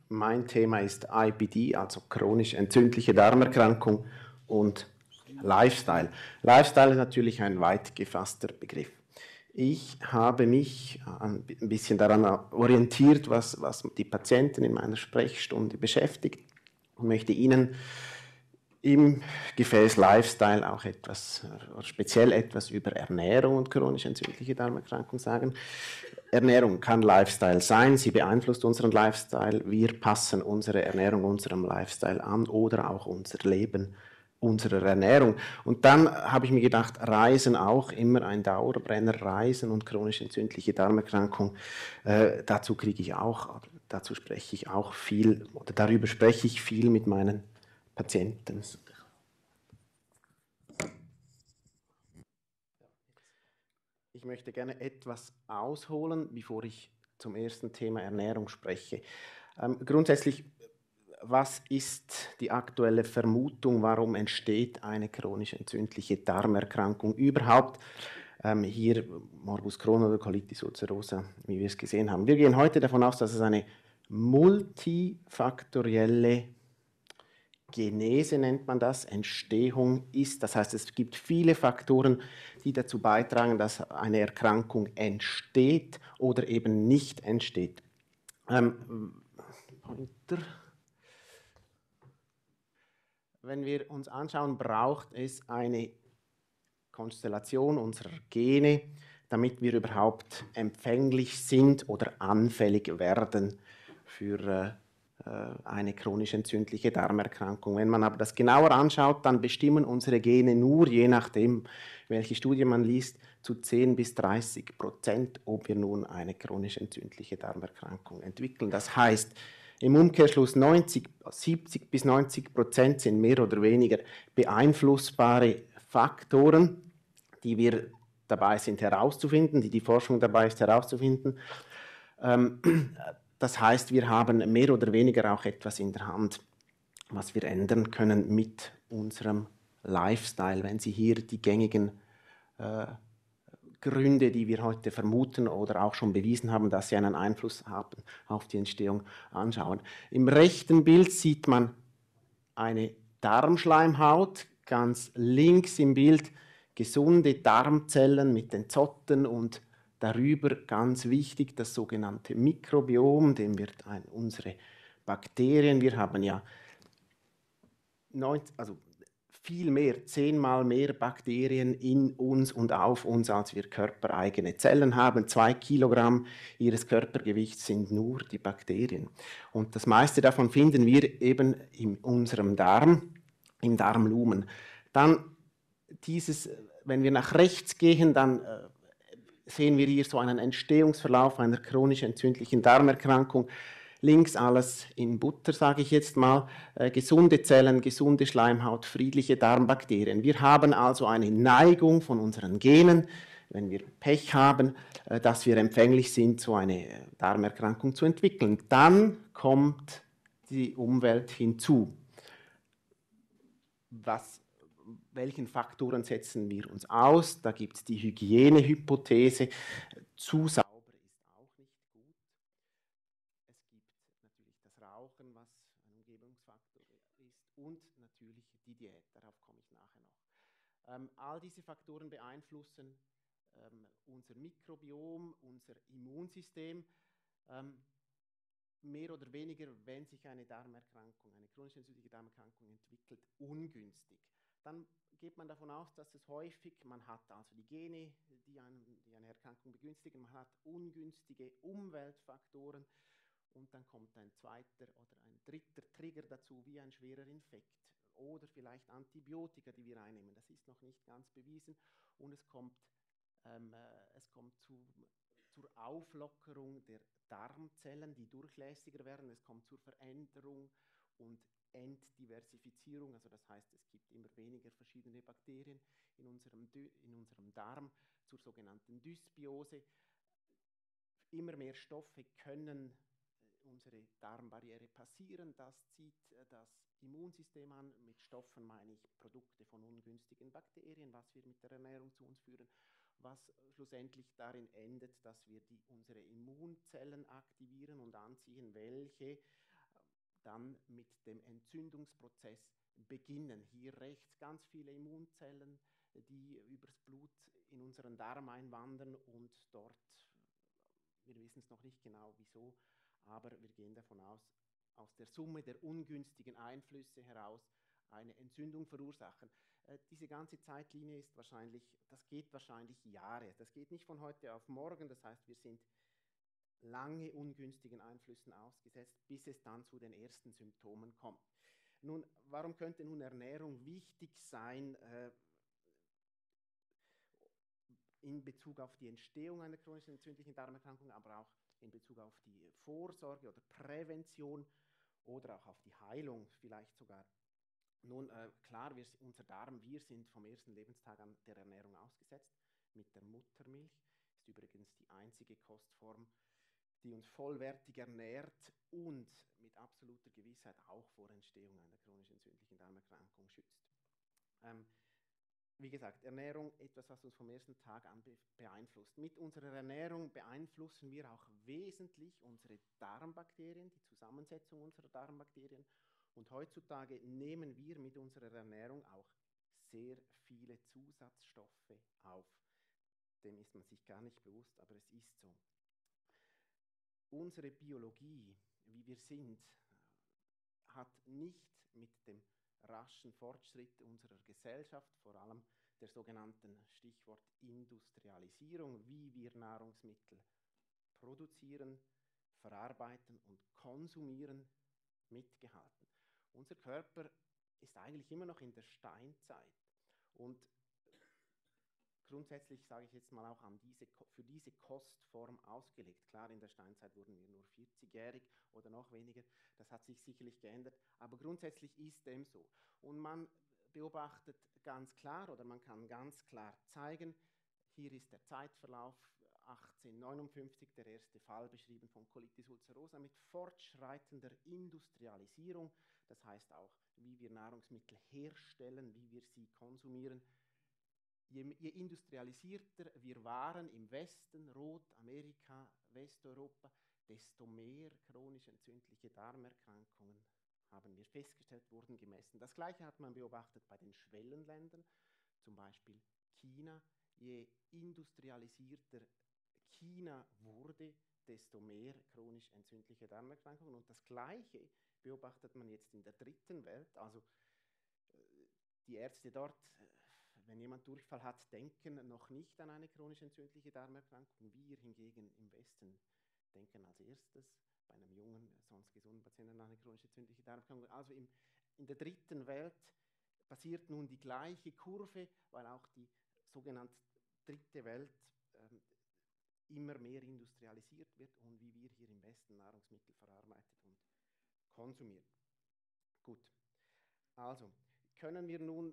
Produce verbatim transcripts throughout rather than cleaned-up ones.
Mein Thema ist I B D, also chronisch entzündliche Darmerkrankung und Lifestyle. Lifestyle ist natürlich ein weit gefasster Begriff. Ich habe mich ein bisschen daran orientiert, was, was die Patienten in meiner Sprechstunde beschäftigt und möchte Ihnen im Gefäß Lifestyle auch etwas, speziell etwas über Ernährung und chronisch entzündliche Darmerkrankung sagen. Ernährung kann Lifestyle sein, sie beeinflusst unseren Lifestyle, wir passen unsere Ernährung unserem Lifestyle an oder auch unser Leben unserer Ernährung. Und dann habe ich mir gedacht, Reisen auch immer ein Dauerbrenner, Reisen und chronisch entzündliche Darmerkrankung, äh, dazu kriege ich auch, dazu spreche ich auch viel, oder darüber spreche ich viel mit meinen Patienten. Ich möchte gerne etwas ausholen, bevor ich zum ersten Thema Ernährung spreche. Ähm, grundsätzlich, was ist die aktuelle Vermutung, warum entsteht eine chronisch entzündliche Darmerkrankung überhaupt? Ähm, hier Morbus Crohn oder Colitis ulcerosa, wie wir es gesehen haben. Wir gehen heute davon aus, dass es eine multifaktorielle Genese nennt man das, Entstehung ist. Das heißt, es gibt viele Faktoren, die dazu beitragen, dass eine Erkrankung entsteht oder eben nicht entsteht. Ähm, Wenn wir uns anschauen, braucht es eine Konstellation unserer Gene, damit wir überhaupt empfänglich sind oder anfällig werden für äh, eine chronisch entzündliche Darmerkrankung. Wenn man aber das genauer anschaut, dann bestimmen unsere Gene nur, je nachdem, welche Studie man liest, zu zehn bis dreißig Prozent, ob wir nun eine chronisch entzündliche Darmerkrankung entwickeln. Das heißt, im Umkehrschluss neunzig, siebzig bis neunzig Prozent sind mehr oder weniger beeinflussbare Faktoren, die wir dabei sind herauszufinden, die die Forschung dabei ist herauszufinden. Ähm, das heißt, wir haben mehr oder weniger auch etwas in der Hand, was wir ändern können mit unserem Lifestyle, wenn Sie hier die gängigen äh, Gründe, die wir heute vermuten oder auch schon bewiesen haben, dass sie einen Einfluss haben auf die Entstehung, anschauen. Im rechten Bild sieht man eine Darmschleimhaut, ganz links im Bild gesunde Darmzellen mit den Zotten und darüber ganz wichtig das sogenannte Mikrobiom, dem wird ein, unsere Bakterien, wir haben ja neunzig, also viel mehr, zehnmal mehr Bakterien in uns und auf uns, als wir körpereigene Zellen haben. Zwei Kilogramm ihres Körpergewichts sind nur die Bakterien. Und das meiste davon finden wir eben in unserem Darm, im Darmlumen. Dann dieses, wenn wir nach rechts gehen, dann äh, sehen wir hier so einen Entstehungsverlauf einer chronisch entzündlichen Darmerkrankung. Links alles in Butter, sage ich jetzt mal, äh, gesunde Zellen, gesunde Schleimhaut, friedliche Darmbakterien. Wir haben also eine Neigung von unseren Genen, wenn wir Pech haben, äh, dass wir empfänglich sind, so eine Darmerkrankung zu entwickeln. Dann kommt die Umwelt hinzu. Was, welchen Faktoren setzen wir uns aus? Da gibt es die Hygienehypothese. Zu sauber ist auch nicht gut. Es gibt natürlich das Rauchen, was ein Umgebungsfaktor ist, und natürlich die Diät, darauf komme ich nachher noch. Ähm, all diese Faktoren beeinflussen ähm, unser Mikrobiom, unser Immunsystem. Ähm, mehr oder weniger, wenn sich eine Darmerkrankung, eine chronisch entzündliche Darmerkrankung entwickelt, ungünstig. Dann geht man davon aus, dass es häufig, man hat also die Gene, die, einen, die eine Erkrankung begünstigen, man hat ungünstige Umweltfaktoren und dann kommt ein zweiter oder ein dritter Trigger dazu, wie ein schwerer Infekt oder vielleicht Antibiotika, die wir einnehmen. Das ist noch nicht ganz bewiesen und es kommt, ähm, äh, es kommt zu, zur Auflockerung der Darmzellen, die durchlässiger werden. Es kommt zur Veränderung und Entdiversifizierung, also das heißt, es gibt immer weniger verschiedene Bakterien in unserem, in unserem Darm, zur sogenannten Dysbiose. Immer mehr Stoffe können unsere Darmbarriere passieren. Das zieht das Immunsystem an. Mit Stoffen meine ich Produkte von ungünstigen Bakterien, was wir mit der Ernährung zu uns führen, was schlussendlich darin endet, dass wir die, unsere Immunzellen aktivieren und anziehen, welche dann mit dem Entzündungsprozess beginnen. Hier rechts ganz viele Immunzellen, die übers Blut in unseren Darm einwandern und dort, wir wissen es noch nicht genau wieso, aber wir gehen davon aus, aus der Summe der ungünstigen Einflüsse heraus eine Entzündung verursachen. Äh, diese ganze Zeitlinie ist wahrscheinlich, das geht wahrscheinlich Jahre. Das geht nicht von heute auf morgen. Das heißt, wir sind lange ungünstigen Einflüssen ausgesetzt, bis es dann zu den ersten Symptomen kommt. Nun, warum könnte nun Ernährung wichtig sein äh, in Bezug auf die Entstehung einer chronischen entzündlichen Darmerkrankung, aber auch in Bezug auf die Vorsorge oder Prävention oder auch auf die Heilung vielleicht sogar? Nun, äh, klar, wir, unser Darm, wir sind vom ersten Lebenstag an der Ernährung ausgesetzt mit der Muttermilch. Ist übrigens die einzige Kostform, die uns vollwertig ernährt und mit absoluter Gewissheit auch vor Entstehung einer chronisch entzündlichen Darmerkrankung schützt. Ähm, wie gesagt, Ernährung, etwas, was uns vom ersten Tag an be beeinflusst. Mit unserer Ernährung beeinflussen wir auch wesentlich unsere Darmbakterien, die Zusammensetzung unserer Darmbakterien. Und heutzutage nehmen wir mit unserer Ernährung auch sehr viele Zusatzstoffe auf. Dem ist man sich gar nicht bewusst, aber es ist so. Unsere Biologie, wie wir sind, hat nicht mit dem raschen Fortschritt unserer Gesellschaft, vor allem der sogenannten Stichwort Industrialisierung, wie wir Nahrungsmittel produzieren, verarbeiten und konsumieren, mitgehalten. Unser Körper ist eigentlich immer noch in der Steinzeit und grundsätzlich, sage ich jetzt mal, auch an diese, für diese Kostform ausgelegt. Klar, in der Steinzeit wurden wir nur vierzigjährig oder noch weniger. Das hat sich sicherlich geändert, aber grundsätzlich ist dem so. Und man beobachtet ganz klar oder man kann ganz klar zeigen, hier ist der Zeitverlauf achtzehnhundertneunundfünfzig, der erste Fall beschrieben von Colitis ulcerosa mit fortschreitender Industrialisierung. Das heißt auch, wie wir Nahrungsmittel herstellen, wie wir sie konsumieren. Je, je industrialisierter wir waren im Westen, Rot, Amerika, Westeuropa, desto mehr chronisch entzündliche Darmerkrankungen haben wir festgestellt, wurden gemessen. Das Gleiche hat man beobachtet bei den Schwellenländern, zum Beispiel China. Je industrialisierter China wurde, desto mehr chronisch entzündliche Darmerkrankungen. Und das Gleiche beobachtet man jetzt in der dritten Welt. Also die Ärzte dort, wenn jemand Durchfall hat, denken noch nicht an eine chronisch entzündliche Darmerkrankung. Wir hingegen im Westen denken als erstes bei einem jungen, sonst gesunden Patienten an eine chronisch entzündliche Darmerkrankung. Also im, in der dritten Welt passiert nun die gleiche Kurve, weil auch die sogenannte dritte Welt ähm, immer mehr industrialisiert wird und wie wir hier im Westen Nahrungsmittel verarbeitet und konsumieren. Gut, also können wir nun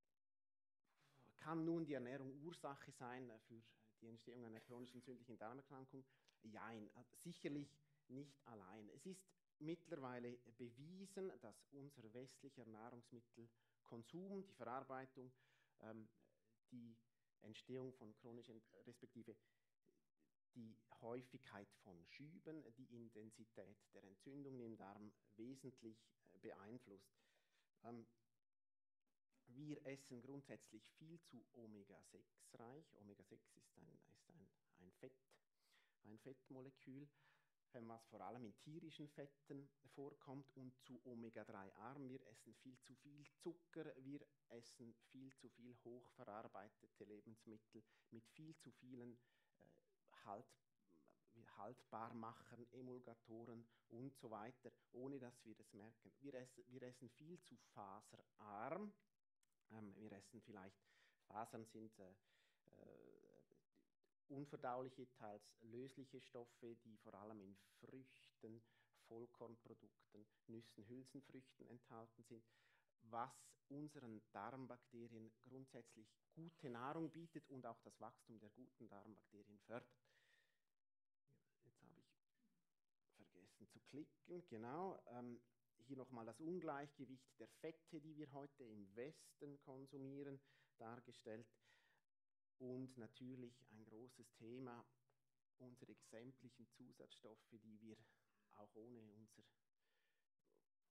Kann nun die Ernährung Ursache sein für die Entstehung einer chronisch entzündlichen Darmerkrankung? Nein, sicherlich nicht allein. Es ist mittlerweile bewiesen, dass unser westlicher Nahrungsmittelkonsum, die Verarbeitung, ähm, die Entstehung von chronischen, respektive die Häufigkeit von Schüben, die Intensität der Entzündungen im Darm wesentlich beeinflusst. Ähm, Wir essen grundsätzlich viel zu Omega sechs reich. Omega sechs ist ein, ist ein, ein Fett, ein Fettmolekül, was vor allem in tierischen Fetten vorkommt und zu Omega drei arm. Wir essen viel zu viel Zucker, wir essen viel zu viel hochverarbeitete Lebensmittel mit viel zu vielen äh, halt, Haltbarmachern, Emulgatoren und so weiter, ohne dass wir das merken. Wir essen, wir essen viel zu faserarm. Ähm, wir essen vielleicht, Fasern sind äh, äh, unverdauliche, teils lösliche Stoffe, die vor allem in Früchten, Vollkornprodukten, Nüssen, Hülsenfrüchten enthalten sind, was unseren Darmbakterien grundsätzlich gute Nahrung bietet und auch das Wachstum der guten Darmbakterien fördert. Jetzt habe ich vergessen zu klicken, genau. Ähm, hier nochmal das Ungleichgewicht der Fette, die wir heute im Westen konsumieren, dargestellt. Und natürlich ein großes Thema, unsere sämtlichen Zusatzstoffe, die wir auch ohne unser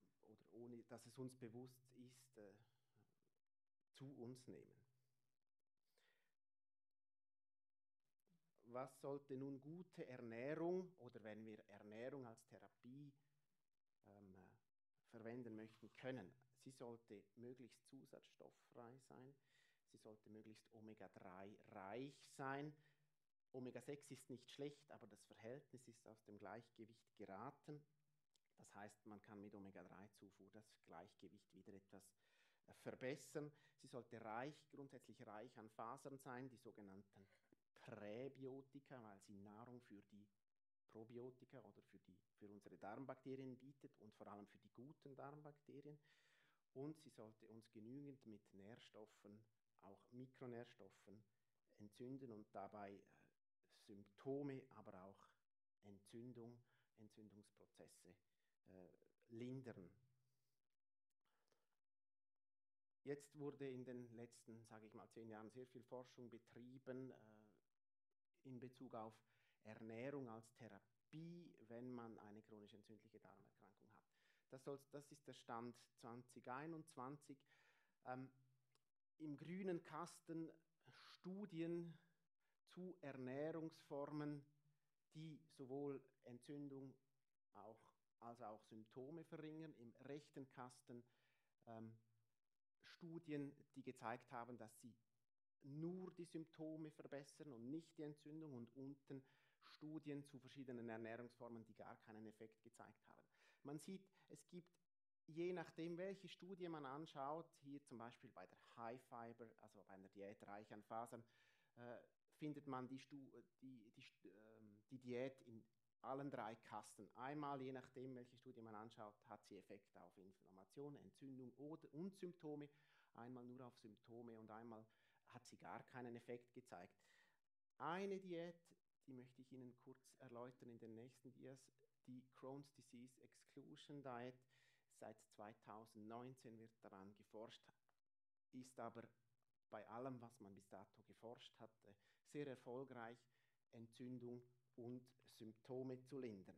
ohne dass es uns bewusst ist, äh, zu uns nehmen. Was sollte nun gute Ernährung, oder wenn wir Ernährung als Therapie ähm, verwenden möchten, können? Sie sollte möglichst zusatzstofffrei sein, sie sollte möglichst Omega drei reich sein. Omega sechs ist nicht schlecht, aber das Verhältnis ist aus dem Gleichgewicht geraten. Das heißt, man kann mit Omega drei Zufuhr das Gleichgewicht wieder etwas verbessern. Sie sollte reich, grundsätzlich reich an Fasern sein, die sogenannten Präbiotika, weil sie Nahrung für die Probiotika oder für, die, für unsere Darmbakterien bietet und vor allem für die guten Darmbakterien. Und sie sollte uns genügend mit Nährstoffen, auch Mikronährstoffen, entzünden und dabei äh, Symptome, aber auch Entzündung, Entzündungsprozesse äh, lindern. Jetzt wurde in den letzten, sage ich mal, zehn Jahren sehr viel Forschung betrieben äh, in Bezug auf Ernährung als Therapie, wenn man eine chronisch entzündliche Darmerkrankung hat. Das, soll, das ist der Stand zwanzig einundzwanzig. Ähm, Im grünen Kasten Studien zu Ernährungsformen, die sowohl Entzündung auch, als auch Symptome verringern. Im rechten Kasten ähm, Studien, die gezeigt haben, dass sie nur die Symptome verbessern und nicht die Entzündung, und unten Studien zu verschiedenen Ernährungsformen, die gar keinen Effekt gezeigt haben. Man sieht, es gibt, je nachdem, welche Studie man anschaut, hier zum Beispiel bei der High Fiber, also bei einer Diät reich an Fasern, äh, findet man die, Stu die, die, äh, die Diät in allen drei Kasten. Einmal, je nachdem, welche Studie man anschaut, hat sie Effekte auf Inflammation, Entzündung oder, und Symptome, einmal nur auf Symptome und einmal hat sie gar keinen Effekt gezeigt. Eine Diät, die möchte ich Ihnen kurz erläutern in den nächsten Dias, die Crohn's Disease Exclusion Diet. Seit zweitausendneunzehn wird daran geforscht, ist aber bei allem, was man bis dato geforscht hat, sehr erfolgreich, Entzündung und Symptome zu lindern.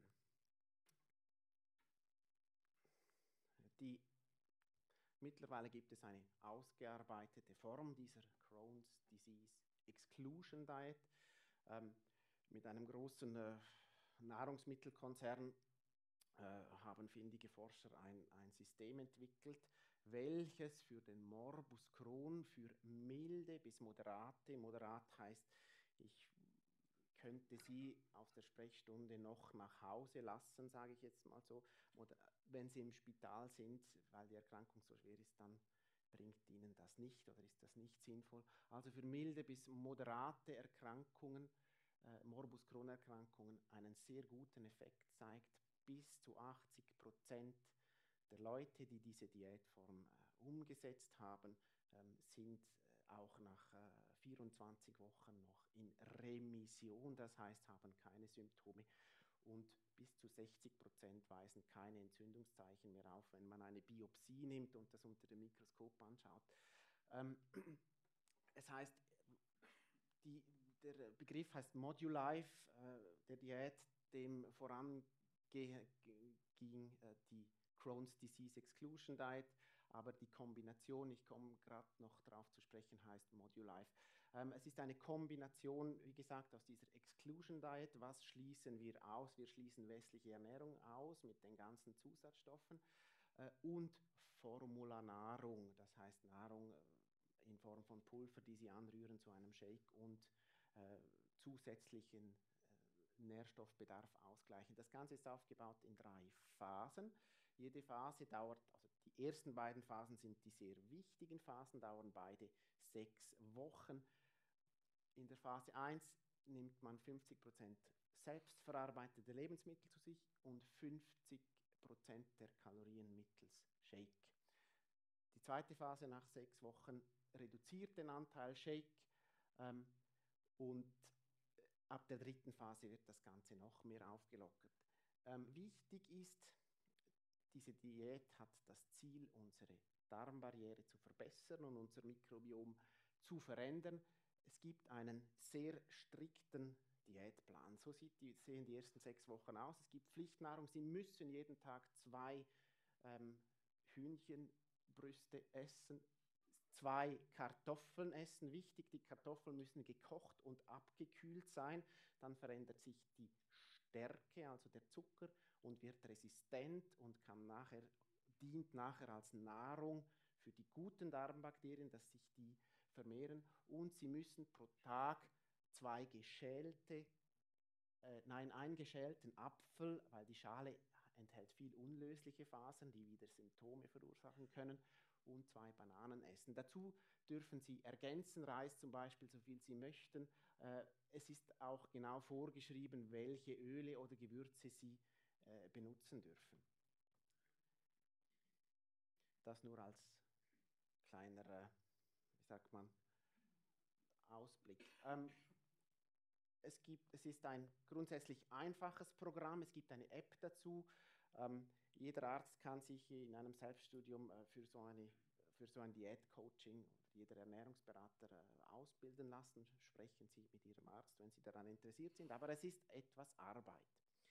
Die Mittlerweile gibt es eine ausgearbeitete Form dieser Crohn's Disease Exclusion Diet. Ähm, mit einem großen äh, Nahrungsmittelkonzern äh, haben findige Forscher ein, ein System entwickelt, welches für den Morbus Crohn für milde bis moderate, moderat heißt, ich könnte Sie aus der Sprechstunde noch nach Hause lassen, sage ich jetzt mal so. Oder wenn Sie im Spital sind, weil die Erkrankung so schwer ist, dann bringt Ihnen das nicht oder ist das nicht sinnvoll. Also für milde bis moderate Erkrankungen, äh, Morbus Crohn-Erkrankungen, einen sehr guten Effekt zeigt. Bis zu achtzig Prozent der Leute, die diese Diätform äh, umgesetzt haben, ähm, sind äh, auch nach äh, vierundzwanzig Wochen noch in Remission, das heißt, haben keine Symptome, und bis zu sechzig Prozent weisen keine Entzündungszeichen mehr auf, wenn man eine Biopsie nimmt und das unter dem Mikroskop anschaut. Ähm, es heißt, die, der Begriff heißt Modulife, äh, der Diät, dem voranging äh, die Crohn's Disease Exclusion Diet, aber die Kombination, ich komme gerade noch darauf zu sprechen, heißt Modulife. Ähm, es ist eine Kombination, wie gesagt, aus dieser Exclusion Diet. Was schließen wir aus? Wir schließen westliche Ernährung aus mit den ganzen Zusatzstoffen äh, und Formularnahrung, das heißt Nahrung äh, in Form von Pulver, die Sie anrühren zu einem Shake und äh, zusätzlichen äh, Nährstoffbedarf ausgleichen. Das Ganze ist aufgebaut in drei Phasen. Jede Phase dauert, also die ersten beiden Phasen sind die sehr wichtigen Phasen, dauern beide sechs Wochen. In der Phase eins nimmt man fünfzig Prozent selbstverarbeitete Lebensmittel zu sich und fünfzig Prozent der Kalorien mittels Shake. Die zweite Phase nach sechs Wochen reduziert den Anteil Shake ähm, und ab der dritten Phase wird das Ganze noch mehr aufgelockert. Ähm, wichtig ist, diese Diät hat das Ziel, unsere Darmbarriere zu verbessern und unser Mikrobiom zu verändern. Es gibt einen sehr strikten Diätplan. So sieht die, sehen die ersten sechs Wochen aus. Es gibt Pflichtnahrung. Sie müssen jeden Tag zwei ähm, Hühnchenbrüste essen, zwei Kartoffeln essen. Wichtig, die Kartoffeln müssen gekocht und abgekühlt sein. Dann verändert sich die Stärke, also der Zucker, und wird resistent und kann nachher, dient nachher als Nahrung für die guten Darmbakterien, dass sich die vermehren. Und sie müssen pro Tag zwei geschälte, äh, nein, einen geschälten Apfel, weil die Schale enthält viel unlösliche Fasern, die wieder Symptome verursachen können, und zwei Bananen essen. Dazu dürfen Sie ergänzen, Reis zum Beispiel, so viel Sie möchten. Äh, es ist auch genau vorgeschrieben, welche Öle oder Gewürze Sie äh, benutzen dürfen. Das nur als kleiner, äh, wie sagt man, Ausblick. Ähm, es, gibt, es ist ein grundsätzlich einfaches Programm, es gibt eine App dazu. Ähm, jeder Arzt kann sich in einem Selbststudium äh, für, so eine, für so ein Diätcoaching, jeder Ernährungsberater äh, ausbilden lassen. Sprechen Sie mit Ihrem Arzt, wenn Sie daran interessiert sind. Aber es ist etwas Arbeit.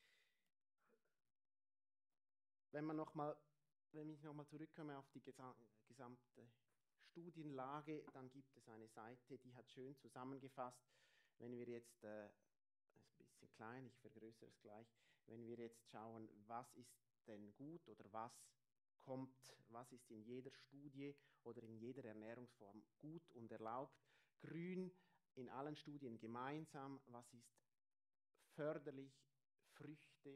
Wenn, man noch mal, wenn ich nochmal zurückkomme auf die gesamte Studienlage, dann gibt es eine Seite, die hat schön zusammengefasst, wenn wir jetzt, äh, das ist ein bisschen klein, ich vergrößere es gleich, wenn wir jetzt schauen, was ist denn gut oder was kommt, was ist in jeder Studie oder in jeder Ernährungsform gut und erlaubt. Grün in allen Studien gemeinsam, was ist förderlich, Früchte,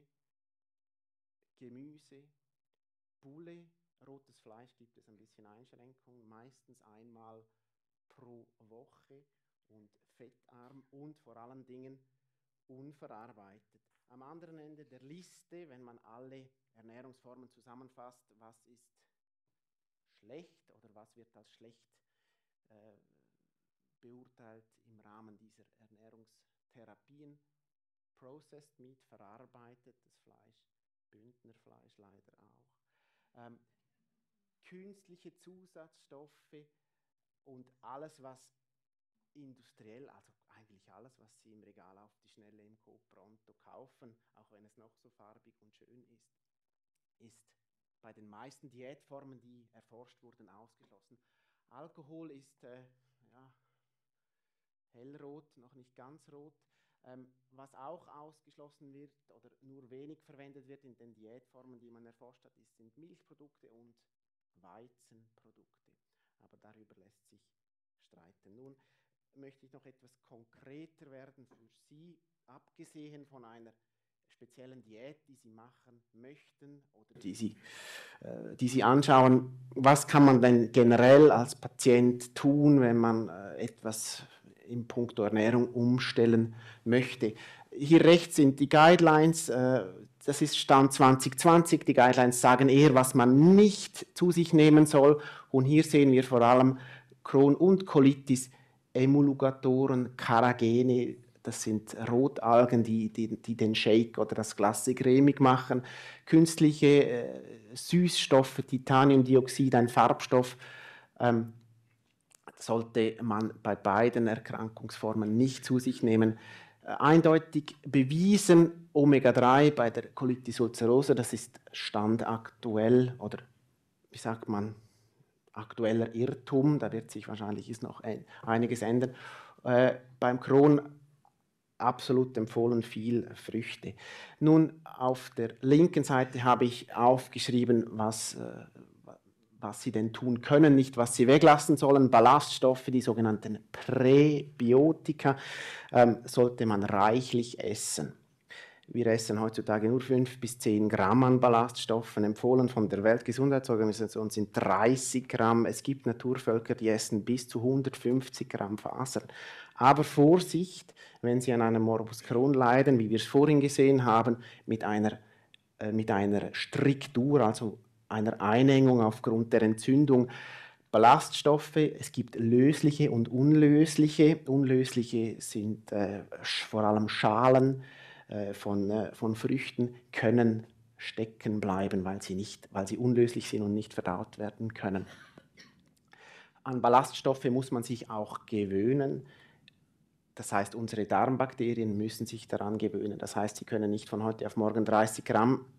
Gemüse, Bulle, rotes Fleisch gibt es ein bisschen Einschränkungen, meistens einmal pro Woche und fettarm und vor allen Dingen unverarbeitet. Am anderen Ende der Liste, wenn man alle Ernährungsformen zusammenfasst, was ist schlecht oder was wird als schlecht äh, beurteilt im Rahmen dieser Ernährungstherapien. Processed Meat, verarbeitetes Fleisch, Bündnerfleisch leider auch. Ähm, künstliche Zusatzstoffe und alles, was industriell, also eigentlich alles, was Sie im Regal auf die Schnelle im Coop Pronto kaufen, auch wenn es noch so farbig und schön ist, ist bei den meisten Diätformen, die erforscht wurden, ausgeschlossen. Alkohol ist äh, ja, hellrot, noch nicht ganz rot. Ähm, was auch ausgeschlossen wird oder nur wenig verwendet wird in den Diätformen, die man erforscht hat, ist, sind Milchprodukte und Weizenprodukte. Aber darüber lässt sich streiten. Nun möchte ich noch etwas konkreter werden für Sie, abgesehen von einer speziellen Diät, die Sie machen möchten oder die Sie, äh, die Sie anschauen. Was kann man denn generell als Patient tun, wenn man äh, etwas in puncto Ernährung umstellen möchte? Hier rechts sind die Guidelines, äh, das ist Stand zwanzig zwanzig. Die Guidelines sagen eher, was man nicht zu sich nehmen soll. Und hier sehen wir vor allem Crohn und Colitis, Emulgatoren, Carragene, das sind Rotalgen, die, die, die den Shake oder das Glas cremig machen, künstliche äh, Süßstoffe, Titaniumdioxid, ein Farbstoff, ähm, sollte man bei beiden Erkrankungsformen nicht zu sich nehmen. Äh, eindeutig bewiesen, Omega drei bei der Colitis ulcerosa, das ist standaktuell oder wie sagt man, aktueller Irrtum, da wird sich wahrscheinlich ist noch ein, einiges ändern. Äh, beim Crohn absolut empfohlen, viel Früchte. Nun, auf der linken Seite habe ich aufgeschrieben, was, äh, was Sie denn tun können, nicht was Sie weglassen sollen. Ballaststoffe, die sogenannten Präbiotika, ähm, sollte man reichlich essen. Wir essen heutzutage nur fünf bis zehn Gramm an Ballaststoffen. Empfohlen von der Weltgesundheitsorganisation sind dreißig Gramm. Es gibt Naturvölker, die essen bis zu hundertfünfzig Gramm Fasern. Aber Vorsicht, wenn Sie an einem Morbus Crohn leiden, wie wir es vorhin gesehen haben, mit einer, äh, mit einer Striktur, also einer Einengung aufgrund der Entzündung. Ballaststoffe, es gibt lösliche und unlösliche. Unlösliche sind äh, vor allem Schalen, Von, von Früchten können stecken bleiben, weil sie, nicht, weil sie unlöslich sind und nicht verdaut werden können. An Ballaststoffe muss man sich auch gewöhnen. Das heißt, unsere Darmbakterien müssen sich daran gewöhnen. Das heißt, sie können nicht von heute auf morgen dreißig Gramm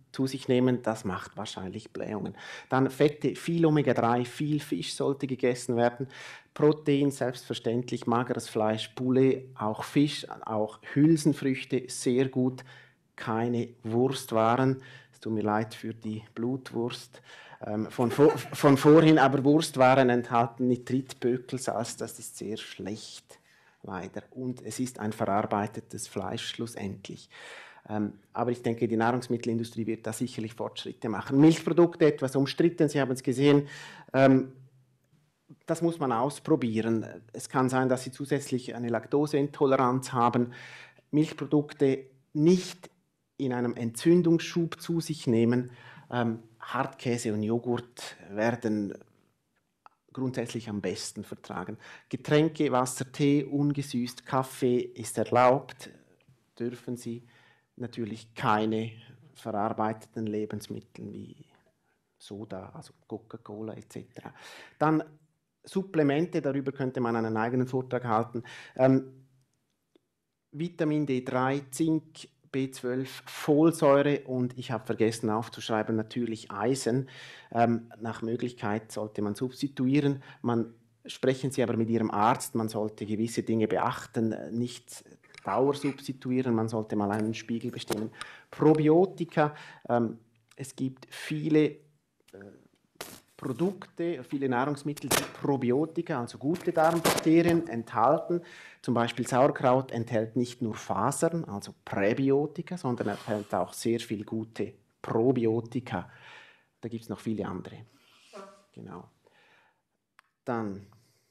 zu sich nehmen, das macht wahrscheinlich Blähungen. Dann Fette, viel Omega drei, viel Fisch sollte gegessen werden. Protein, selbstverständlich, mageres Fleisch, Poulet, auch Fisch, auch Hülsenfrüchte, sehr gut. Keine Wurstwaren. Es tut mir leid für die Blutwurst ähm, von, vor, von vorhin, aber Wurstwaren enthalten Nitritbökelsalz, das ist sehr schlecht, leider. Und es ist ein verarbeitetes Fleisch schlussendlich. Ähm, aber ich denke, die Nahrungsmittelindustrie wird da sicherlich Fortschritte machen. Milchprodukte, etwas umstritten, Sie haben es gesehen. Ähm, das muss man ausprobieren. Es kann sein, dass Sie zusätzlich eine Laktoseintoleranz haben. Milchprodukte nicht in einem Entzündungsschub zu sich nehmen. Ähm, Hartkäse und Joghurt werden grundsätzlich am besten vertragen. Getränke, Wasser, Tee, ungesüßt, Kaffee ist erlaubt, dürfen Sie. Natürlich keine verarbeiteten Lebensmittel wie Soda, also Coca-Cola et cetera. Dann Supplemente, darüber könnte man einen eigenen Vortrag halten. Ähm, Vitamin D drei, Zink, B zwölf, Folsäure und ich habe vergessen aufzuschreiben, natürlich Eisen. Ähm, nach Möglichkeit sollte man substituieren. Man, sprechen Sie aber mit Ihrem Arzt, man sollte gewisse Dinge beachten, nicht Dauer substituieren, man sollte mal einen Spiegel bestimmen. Probiotika, ähm, es gibt viele äh, Produkte, viele Nahrungsmittel, die Probiotika, also gute Darmbakterien, enthalten. Zum Beispiel Sauerkraut enthält nicht nur Fasern, also Präbiotika, sondern enthält auch sehr viel gute Probiotika. Da gibt es noch viele andere. Genau. Dann,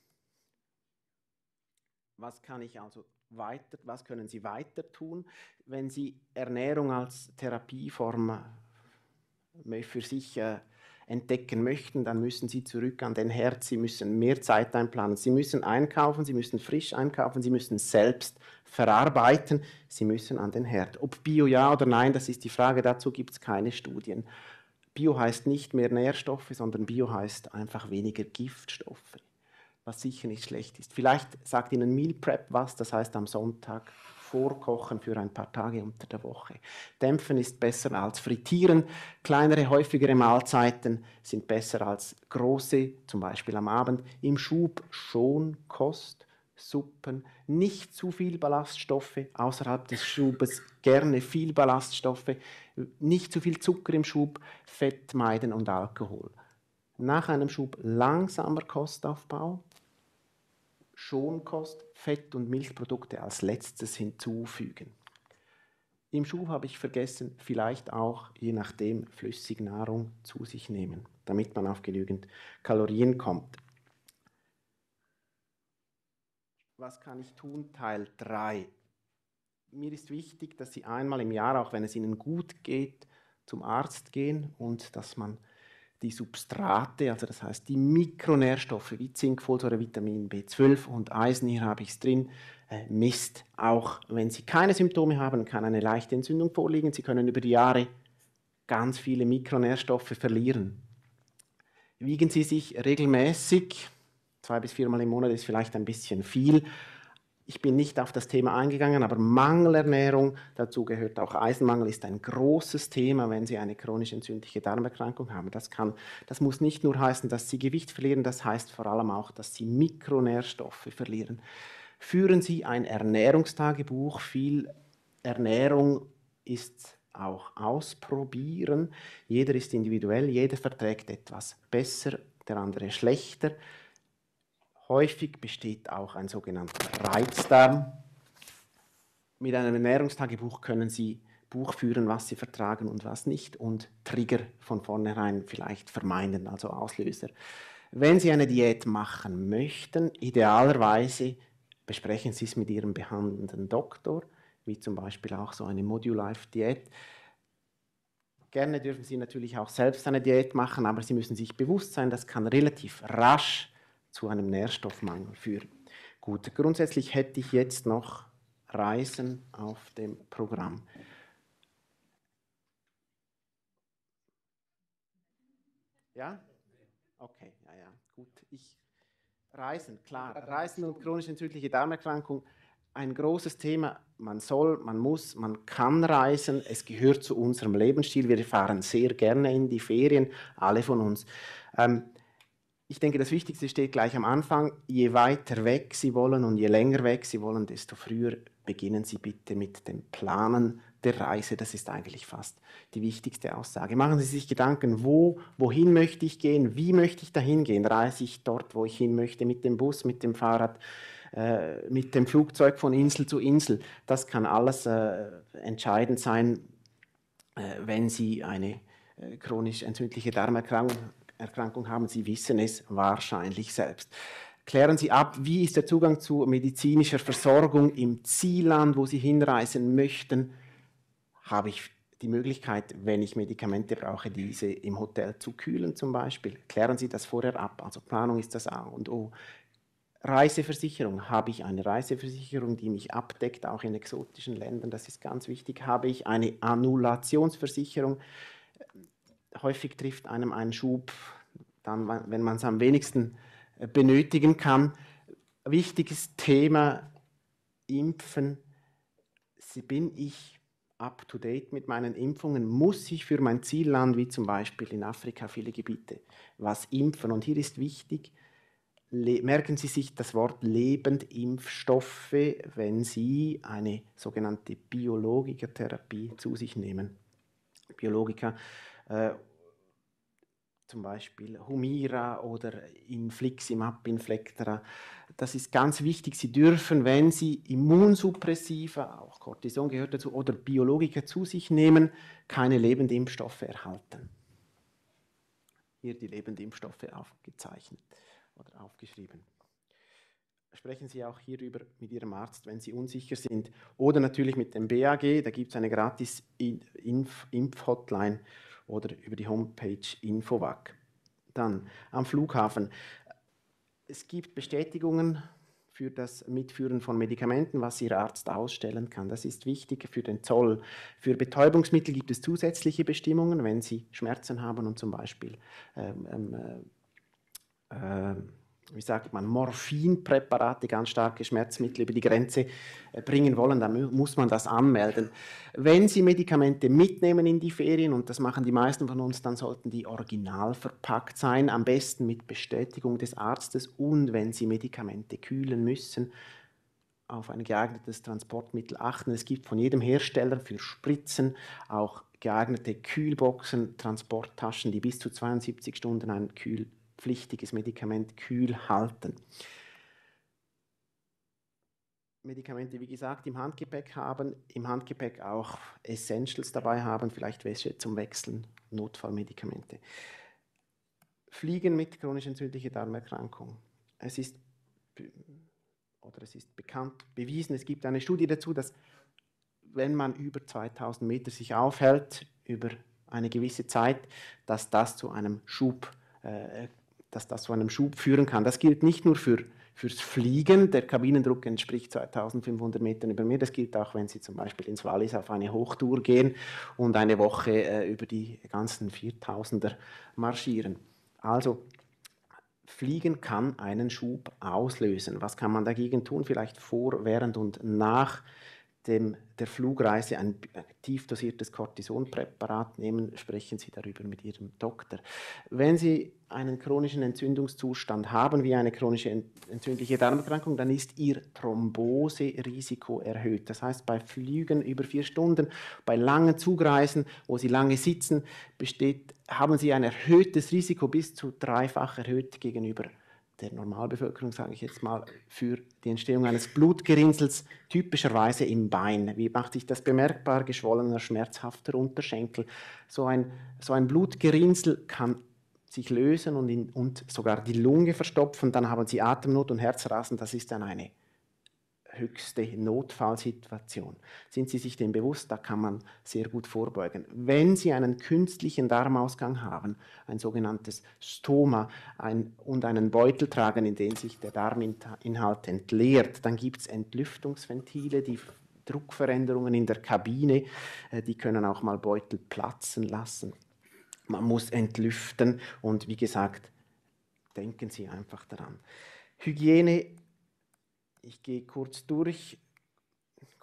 was kann ich also weiter, was können Sie weiter tun, wenn Sie Ernährung als Therapieform für sich äh, entdecken möchten, dann müssen Sie zurück an den Herd, Sie müssen mehr Zeit einplanen, Sie müssen einkaufen, Sie müssen frisch einkaufen, Sie müssen selbst verarbeiten, Sie müssen an den Herd. Ob Bio ja oder nein, das ist die Frage, dazu gibt es keine Studien. Bio heißt nicht mehr Nährstoffe, sondern Bio heißt einfach weniger Giftstoffe, was sicher nicht schlecht ist. Vielleicht sagt Ihnen Meal Prep was, das heißt am Sonntag vorkochen für ein paar Tage unter der Woche. Dämpfen ist besser als frittieren. Kleinere, häufigere Mahlzeiten sind besser als große, zum Beispiel am Abend. Im Schub Schonkost, Suppen, nicht zu viel Ballaststoffe, außerhalb des Schubes gerne viel Ballaststoffe, nicht zu viel Zucker im Schub, Fett meiden und Alkohol. Nach einem Schub langsamer Kostaufbau, Schonkost, Fett- und Milchprodukte als letztes hinzufügen. Im Schub habe ich vergessen, vielleicht auch, je nachdem, Flüssignahrung zu sich nehmen, damit man auf genügend Kalorien kommt. Was kann ich tun? Teil drei. Mir ist wichtig, dass Sie einmal im Jahr, auch wenn es Ihnen gut geht, zum Arzt gehen und dass man die Substrate, also das heißt die Mikronährstoffe wie Zink, Folsäure, Vitamin B zwölf und Eisen, hier habe ich es drin, äh, misst. Auch wenn Sie keine Symptome haben, kann eine leichte Entzündung vorliegen. Sie können über die Jahre ganz viele Mikronährstoffe verlieren. Wiegen Sie sich regelmäßig, zwei bis viermal im Monat ist vielleicht ein bisschen viel. Ich bin nicht auf das Thema eingegangen, aber Mangelernährung, dazu gehört auch Eisenmangel, ist ein großes Thema, wenn Sie eine chronisch entzündliche Darmerkrankung haben. Das, kann, das muss nicht nur heißen, dass Sie Gewicht verlieren, das heißt vor allem auch, dass Sie Mikronährstoffe verlieren. Führen Sie ein Ernährungstagebuch. Viel Ernährung ist auch ausprobieren. Jeder ist individuell, jeder verträgt etwas besser, der andere schlechter. Häufig besteht auch ein sogenannter Reizdarm. Mit einem Ernährungstagebuch können Sie Buch führen, was Sie vertragen und was nicht und Trigger von vornherein vielleicht vermeiden, also Auslöser. Wenn Sie eine Diät machen möchten, idealerweise besprechen Sie es mit Ihrem behandelnden Doktor, wie zum Beispiel auch so eine Modulife-Diät. Gerne dürfen Sie natürlich auch selbst eine Diät machen, aber Sie müssen sich bewusst sein, das kann relativ rasch zu einem Nährstoffmangel führen. Gut, grundsätzlich hätte ich jetzt noch Reisen auf dem Programm. Ja? Okay, ja, ja, gut. Ich, Reisen, klar. Reisen und chronisch entzündliche Darmerkrankung. ein großes Thema. Man soll, man muss, man kann reisen. Es gehört zu unserem Lebensstil. Wir fahren sehr gerne in die Ferien, alle von uns. Ähm, ich denke, das Wichtigste steht gleich am Anfang. Je weiter weg Sie wollen und je länger weg Sie wollen, desto früher beginnen Sie bitte mit dem Planen der Reise. Das ist eigentlich fast die wichtigste Aussage. Machen Sie sich Gedanken, wo, wohin möchte ich gehen, wie möchte ich dahin gehen? Reise ich dort, wo ich hin möchte, mit dem Bus, mit dem Fahrrad, äh, mit dem Flugzeug von Insel zu Insel? Das kann alles äh, entscheidend sein, äh, wenn Sie eine äh, chronisch entzündliche Darmerkrankung Erkrankung haben. Sie wissen es wahrscheinlich selbst. Klären Sie ab, wie ist der Zugang zu medizinischer Versorgung im Zielland, wo Sie hinreisen möchten. Habe ich die Möglichkeit, wenn ich Medikamente brauche, diese im Hotel zu kühlen zum Beispiel? Klären Sie das vorher ab. Also Planung ist das A und O. Reiseversicherung. Habe ich eine Reiseversicherung, die mich abdeckt, auch in exotischen Ländern? Das ist ganz wichtig. Habe ich eine Annulationsversicherung? Häufig trifft einem ein Schub, dann, wenn man es am wenigsten benötigen kann. Wichtiges Thema, Impfen. Bin ich up to date mit meinen Impfungen? Muss ich für mein Zielland, wie zum Beispiel in Afrika, viele Gebiete, was impfen? Und hier ist wichtig, merken Sie sich das Wort Lebendimpfstoffe, wenn Sie eine sogenannte Biologikertherapie zu sich nehmen. Biologiker, äh, zum Beispiel Humira oder Infliximab, Inflectra. Das ist ganz wichtig. Sie dürfen, wenn Sie Immunsuppressiva, auch Cortison gehört dazu, oder Biologika zu sich nehmen, keine Lebendimpfstoffe erhalten. Hier die Lebendimpfstoffe aufgezeichnet oder aufgeschrieben. Sprechen Sie auch hierüber mit Ihrem Arzt, wenn Sie unsicher sind. Oder natürlich mit dem B A G, da gibt es eine gratis Impf-Hotline oder über die Homepage Infovag. Dann am Flughafen. Es gibt Bestätigungen für das Mitführen von Medikamenten, was Ihr Arzt ausstellen kann. Das ist wichtig für den Zoll. Für Betäubungsmittel gibt es zusätzliche Bestimmungen, wenn Sie Schmerzen haben und zum Beispiel ähm, äh, äh, wie sagt man, Morphinpräparate, ganz starke Schmerzmittel über die Grenze äh, bringen wollen, dann muss man das anmelden. Wenn Sie Medikamente mitnehmen in die Ferien, und das machen die meisten von uns, dann sollten die original verpackt sein, am besten mit Bestätigung des Arztes, und wenn Sie Medikamente kühlen müssen, auf ein geeignetes Transportmittel achten. Es gibt von jedem Hersteller für Spritzen auch geeignete Kühlboxen, Transporttaschen, die bis zu zweiundsiebzig Stunden ein Kühl pflichtiges Medikament kühl halten. Medikamente, wie gesagt, im Handgepäck haben, im Handgepäck auch Essentials dabei haben, vielleicht Wäsche zum Wechseln, Notfallmedikamente. Fliegen mit chronisch entzündlicher Darmerkrankung. Es ist, oder es ist bekannt, bewiesen, es gibt eine Studie dazu, dass wenn man über zweitausend Meter sich aufhält, über eine gewisse Zeit, dass das zu einem Schub äh, dass das zu einem Schub führen kann. Das gilt nicht nur für, fürs Fliegen, der Kabinendruck entspricht zweitausendfünfhundert Metern über Meer, das gilt auch, wenn Sie zum Beispiel ins Wallis auf eine Hochtour gehen und eine Woche äh, über die ganzen viertausender marschieren. Also, Fliegen kann einen Schub auslösen. Was kann man dagegen tun? Vielleicht vor, während und nach dem, der Flugreise ein tief dosiertes Cortisonpräparat nehmen, sprechen Sie darüber mit Ihrem Doktor. Wenn Sie einen chronischen Entzündungszustand haben, wie eine chronische entzündliche Darmerkrankung, dann ist Ihr Thromboserisiko erhöht. Das heißt, bei Flügen über vier Stunden, bei langen Zugreisen, wo Sie lange sitzen, besteht, haben Sie ein erhöhtes Risiko, bis zu dreifach erhöht gegenüber der Normalbevölkerung, sage ich jetzt mal, für die Entstehung eines Blutgerinnsels, typischerweise im Bein. Wie macht sich das bemerkbar? Geschwollener, schmerzhafter Unterschenkel. So ein, so ein Blutgerinnsel kann sich lösen und, in, und sogar die Lunge verstopfen. Dann haben Sie Atemnot und Herzrasen. Das ist dann eine höchste Notfallsituation. Sind Sie sich dem bewusst? Da kann man sehr gut vorbeugen. Wenn Sie einen künstlichen Darmausgang haben, ein sogenanntes Stoma, ein, und einen Beutel tragen, in den sich der Darminhalt entleert, dann gibt es Entlüftungsventile, die Druckveränderungen in der Kabine, die können auch mal Beutel platzen lassen. Man muss entlüften und wie gesagt, denken Sie einfach daran. Hygiene. Ich gehe kurz durch.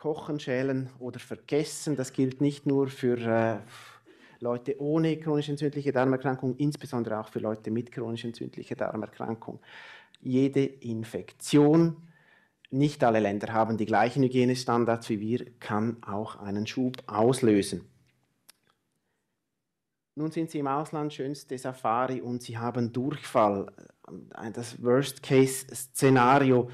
Kochen, Schälen oder Vergessen. Das gilt nicht nur für äh, Leute ohne chronisch entzündliche Darmerkrankung, insbesondere auch für Leute mit chronisch entzündlicher Darmerkrankung. Jede Infektion, nicht alle Länder haben die gleichen Hygienestandards wie wir, kann auch einen Schub auslösen. Nun sind Sie im Ausland, schönste Safari, und Sie haben Durchfall, das Worst-Case-Szenario.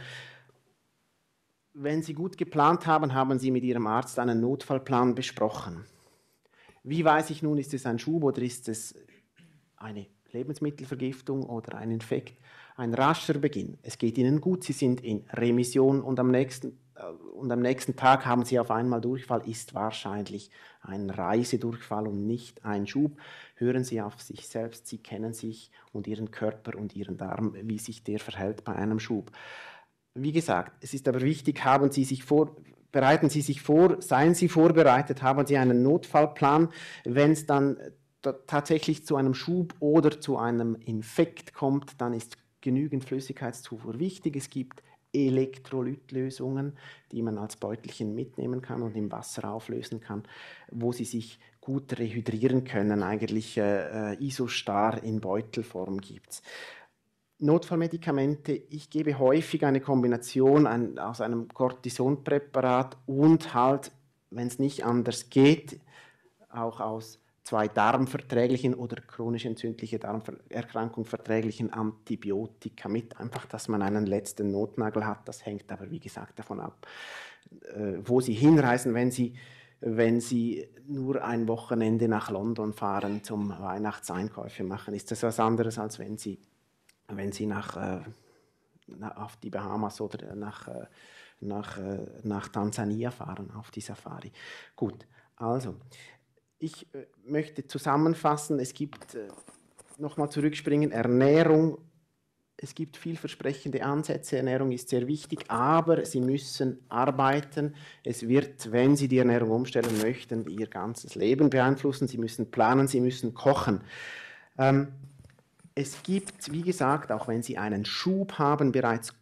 Wenn Sie gut geplant haben, haben Sie mit Ihrem Arzt einen Notfallplan besprochen. Wie weiß ich nun, ist es ein Schub oder ist es eine Lebensmittelvergiftung oder ein Infekt? Ein rascher Beginn. Es geht Ihnen gut, Sie sind in Remission und am nächsten, äh, und am nächsten Tag haben Sie auf einmal Durchfall, ist wahrscheinlich ein Reisedurchfall und nicht ein Schub. Hören Sie auf sich selbst, Sie kennen sich und Ihren Körper und Ihren Darm, wie sich der verhält bei einem Schub. Wie gesagt, es ist aber wichtig, haben Sie sich vor, bereiten Sie sich vor, seien Sie vorbereitet, haben Sie einen Notfallplan, wenn es dann tatsächlich zu einem Schub oder zu einem Infekt kommt, dann ist genügend Flüssigkeitszufuhr wichtig. Es gibt Elektrolytlösungen, die man als Beutelchen mitnehmen kann und im Wasser auflösen kann, wo sie sich gut rehydrieren können. Eigentlich äh, Isostar in Beutelform gibt es. Notfallmedikamente, ich gebe häufig eine Kombination ein, aus einem Cortisonpräparat und halt, wenn es nicht anders geht, auch aus zwei darmverträglichen oder chronisch entzündliche Darmerkrankung verträglichen Antibiotika mit, einfach, dass man einen letzten Notnagel hat. Das hängt aber, wie gesagt, davon ab, äh, wo Sie hinreisen. Wenn Sie, wenn Sie nur ein Wochenende nach London fahren zum Weihnachtseinkäufe machen, ist das was anderes, als wenn Sie, wenn Sie nach, äh, auf die Bahamas oder nach, äh, nach, äh, nach Tansania fahren, auf die Safari. Gut, also ich äh, möchte zusammenfassen, es gibt, äh, nochmal zurückspringen, Ernährung, es gibt vielversprechende Ansätze, Ernährung ist sehr wichtig, aber Sie müssen arbeiten. Es wird, wenn Sie die Ernährung umstellen möchten, Ihr ganzes Leben beeinflussen. Sie müssen planen, Sie müssen kochen. Ähm, es gibt, wie gesagt, auch wenn Sie einen Schub haben, bereits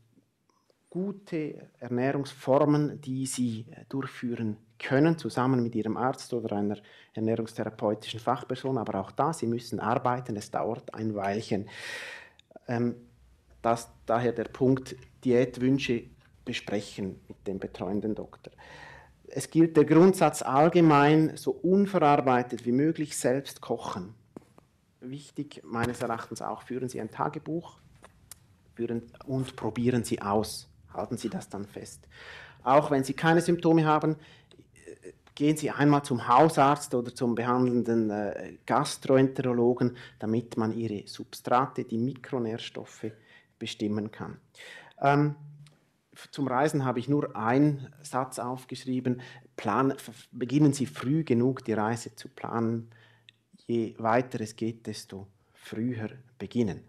gute Ernährungsformen, die Sie durchführen können, zusammen mit Ihrem Arzt oder einer ernährungstherapeutischen Fachperson, aber auch da, Sie müssen arbeiten, es dauert ein Weilchen. Ähm, das, daher der Punkt, Diätwünsche besprechen mit dem betreuenden Doktor. Es gilt der Grundsatz allgemein, so unverarbeitet wie möglich selbst kochen. Wichtig, meines Erachtens auch, führen Sie ein Tagebuch führen und probieren Sie aus. Halten Sie das dann fest. Auch wenn Sie keine Symptome haben, gehen Sie einmal zum Hausarzt oder zum behandelnden äh, Gastroenterologen, damit man Ihre Substrate, die Mikronährstoffe, bestimmen kann. Ähm, zum Reisen habe ich nur einen Satz aufgeschrieben. Plan, beginnen Sie früh genug, die Reise zu planen. Je weiter es geht, desto früher beginnen.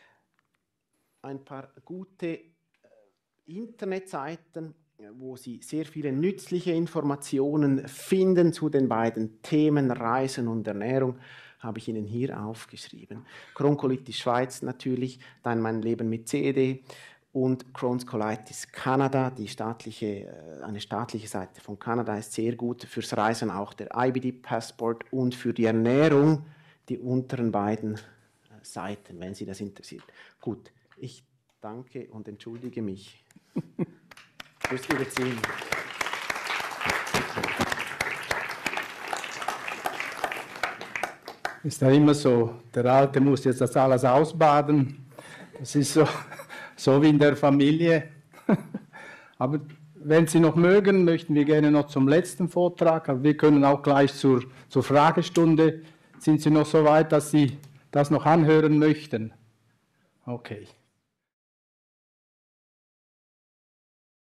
Ein paar gute Internetseiten, wo Sie sehr viele nützliche Informationen finden zu den beiden Themen Reisen und Ernährung, habe ich Ihnen hier aufgeschrieben. Crohn-Colitis Schweiz natürlich, dann Mein Leben mit C E D und Crohn's Colitis Kanada, die staatliche, eine staatliche Seite von Kanada ist sehr gut fürs Reisen, auch der I B D Passport, und für die Ernährung die unteren beiden Seiten, wenn Sie das interessiert. Gut, ich danke und entschuldige mich fürs Überziehen. Ist ja immer so, der Alte muss jetzt das alles ausbaden. Das ist so, so wie in der Familie. Aber wenn Sie noch mögen, möchten wir gerne noch zum letzten Vortrag. Aber wir können auch gleich zur, zur Fragestunde. Sind Sie noch so weit, dass Sie das noch anhören möchten? Okay.